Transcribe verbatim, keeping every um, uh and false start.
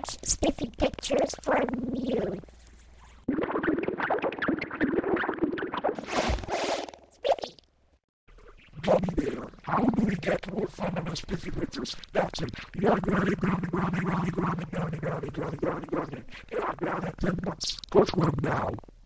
get Spiffy pictures from you. Spiffy! Gummy there, how do we get more fun on our Spiffy pictures? That's it. Yeah, granny, granny, granny, granny, granny, granny, granny, granny, granny, granny, granny, granny, ten bucks. Go to him now.